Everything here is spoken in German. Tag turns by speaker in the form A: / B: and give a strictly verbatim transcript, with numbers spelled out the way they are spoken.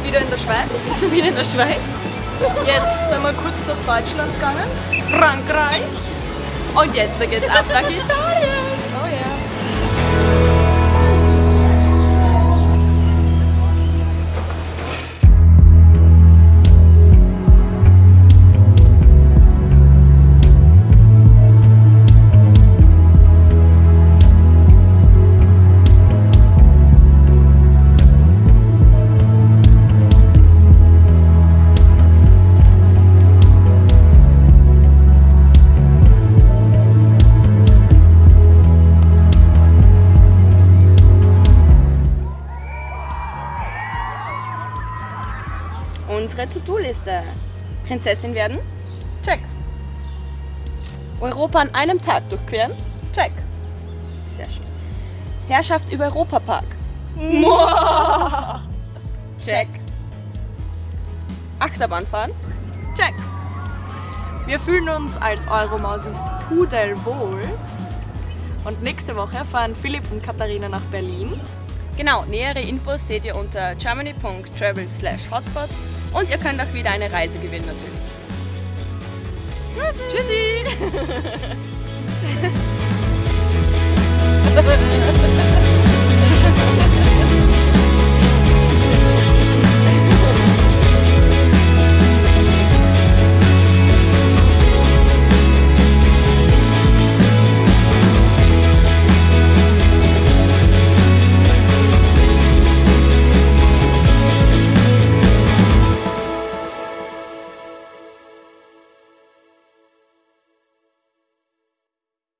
A: wieder in der Schweiz.
B: Wieder in der Schweiz.
A: Jetzt sind wir kurz durch Deutschland gegangen.
B: Frankreich. Und jetzt geht's ab nach Italien.
A: Oh ja.
B: Unsere To-Do-Liste. Prinzessin werden?
A: Check.
B: Europa an einem Tag durchqueren?
A: Check.
B: Sehr schön. Herrschaft über Europapark? Check. Achterbahn fahren?
A: Check. Wir fühlen uns als Euromausis pudelwohl. Und nächste Woche fahren Philipp und Katharina nach Berlin.
B: Genau, nähere Infos seht ihr unter germany punkt travel slash hotspots und ihr könnt auch wieder eine Reise gewinnen natürlich. Tschüssi! Tschüssi.